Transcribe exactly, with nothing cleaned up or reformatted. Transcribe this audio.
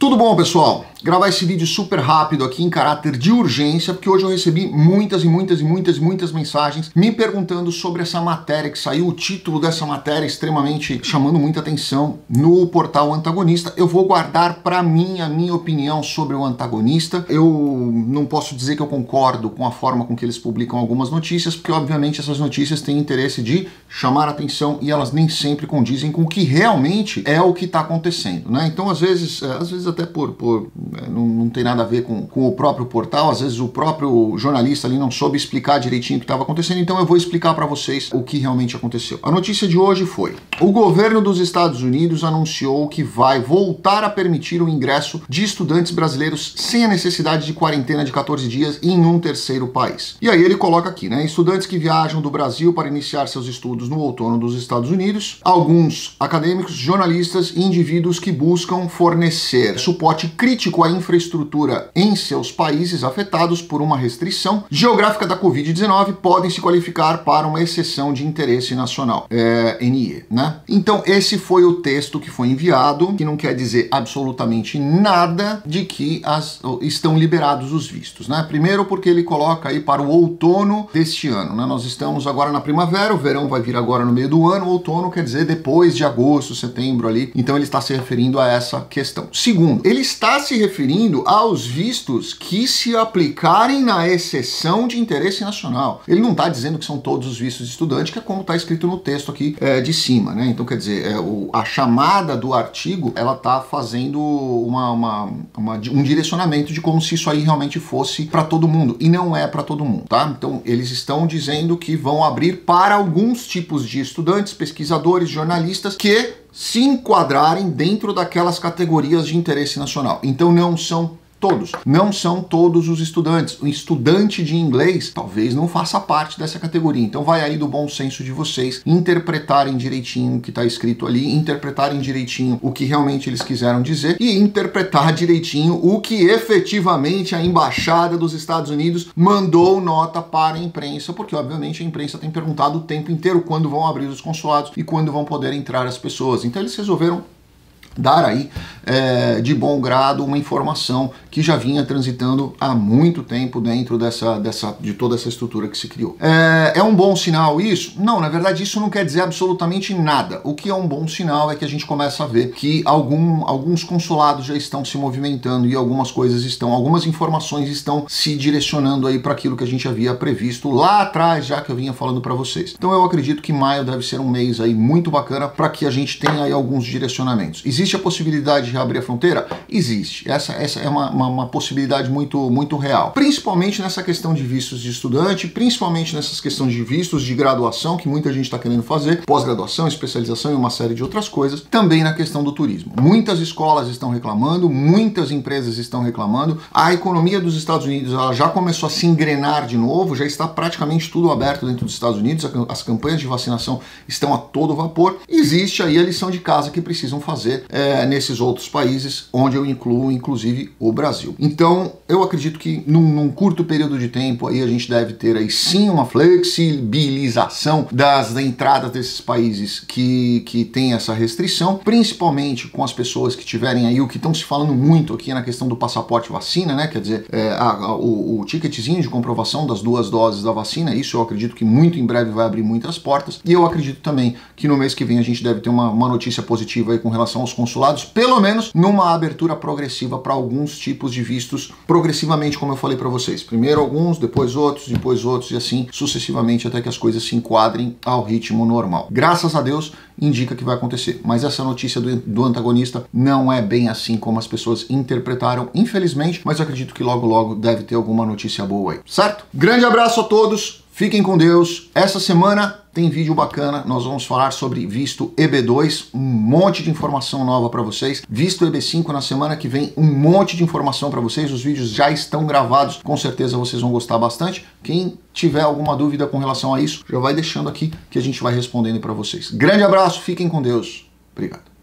Tudo bom, pessoal? Gravar esse vídeo super rápido aqui em caráter de urgência, porque hoje eu recebi muitas e muitas e muitas e muitas mensagens me perguntando sobre essa matéria que saiu, o título dessa matéria extremamente chamando muita atenção no portal Antagonista. Eu vou guardar para mim a minha opinião sobre o Antagonista. Eu não posso dizer que eu concordo com a forma com que eles publicam algumas notícias, porque obviamente essas notícias têm interesse de chamar atenção e elas nem sempre condizem com o que realmente é o que está acontecendo, né? Então, às vezes, às vezes até por, por Não, não tem nada a ver com, com o próprio portal, às vezes o próprio jornalista ali não soube explicar direitinho o que estava acontecendo, então eu vou explicar para vocês o que realmente aconteceu. A notícia de hoje foi: o governo dos Estados Unidos anunciou que vai voltar a permitir o ingresso de estudantes brasileiros sem a necessidade de quarentena de quatorze dias em um terceiro país. E aí ele coloca aqui, né? Estudantes que viajam do Brasil para iniciar seus estudos no outono dos Estados Unidos, alguns acadêmicos, jornalistas e indivíduos que buscam fornecer suporte crítico à infraestrutura em seus países afetados por uma restrição geográfica da covid dezenove podem se qualificar para uma exceção de interesse nacional, é, N I E, né? Então esse foi o texto que foi enviado, que não quer dizer absolutamente nada de que as, estão liberados os vistos, né? Primeiro porque ele coloca aí para o outono deste ano, né? Nós estamos agora na primavera, o verão vai vir agora no meio do ano, o outono quer dizer depois de agosto, setembro ali, então ele está se referindo a essa questão. Segundo, ele está se referindo referindo aos vistos que se aplicarem na exceção de interesse nacional. Ele não está dizendo que são todos os vistos de estudante, que é como está escrito no texto aqui é, de cima, né? Então, quer dizer, é, o, a chamada do artigo, ela está fazendo uma, uma, uma, um direcionamento de como se isso aí realmente fosse para todo mundo, e não é para todo mundo, tá? Então, eles estão dizendo que vão abrir para alguns tipos de estudantes, pesquisadores, jornalistas, que se enquadrarem dentro daquelas categorias de interesse nacional. Então não são todos, não são todos os estudantes. O estudante de inglês talvez não faça parte dessa categoria. Então vai aí do bom senso de vocês interpretarem direitinho o que está escrito ali, interpretarem direitinho o que realmente eles quiseram dizer e interpretar direitinho o que efetivamente a Embaixada dos Estados Unidos mandou nota para a imprensa, porque obviamente a imprensa tem perguntado o tempo inteiro quando vão abrir os consulados e quando vão poder entrar as pessoas. Então eles resolveram dar aí é, de bom grado uma informação que já vinha transitando há muito tempo dentro dessa, dessa, de toda essa estrutura que se criou. É, é um bom sinal isso? Não, na verdade isso não quer dizer absolutamente nada. O que é um bom sinal é que a gente começa a ver que algum, alguns consulados já estão se movimentando e algumas coisas estão, algumas informações estão se direcionando aí para aquilo que a gente havia previsto lá atrás, já que eu vinha falando para vocês. Então eu acredito que maio deve ser um mês aí muito bacana para que a gente tenha aí alguns direcionamentos. Existe Existe a possibilidade de reabrir a fronteira? Existe. Essa, essa é uma, uma, uma possibilidade muito, muito real. Principalmente nessa questão de vistos de estudante, principalmente nessas questões de vistos de graduação, que muita gente está querendo fazer, pós-graduação, especialização e uma série de outras coisas. Também na questão do turismo. Muitas escolas estão reclamando, muitas empresas estão reclamando. A economia dos Estados Unidos ela já começou a se engrenar de novo, já está praticamente tudo aberto dentro dos Estados Unidos, as campanhas de vacinação estão a todo vapor. Existe aí a lição de casa que precisam fazer É, nesses outros países, onde eu incluo inclusive o Brasil. Então eu acredito que num, num curto período de tempo aí a gente deve ter aí sim uma flexibilização das entradas desses países que, que tem essa restrição, principalmente com as pessoas que tiverem aí o que estão se falando muito aqui na questão do passaporte vacina, né? Quer dizer, é, a, a, o, o ticketzinho de comprovação das duas doses da vacina. Isso eu acredito que muito em breve vai abrir muitas portas, e eu acredito também que no mês que vem a gente deve ter uma, uma notícia positiva aí com relação aos consulados, pelo menos numa abertura progressiva para alguns tipos de vistos, progressivamente, como eu falei para vocês. Primeiro alguns, depois outros, depois outros e assim sucessivamente até que as coisas se enquadrem ao ritmo normal. Graças a Deus, indica que vai acontecer. Mas essa notícia do, do Antagonista não é bem assim como as pessoas interpretaram, infelizmente, mas eu acredito que logo logo deve ter alguma notícia boa aí, certo? Grande abraço a todos, fiquem com Deus. Essa semana tem vídeo bacana, nós vamos falar sobre visto E B dois, um monte de informação nova para vocês. Visto E B cinco na semana que vem, um monte de informação para vocês. Os vídeos já estão gravados, com certeza vocês vão gostar bastante. Quem tiver alguma dúvida com relação a isso, já vai deixando aqui que a gente vai respondendo para vocês. Grande abraço, fiquem com Deus. Obrigado.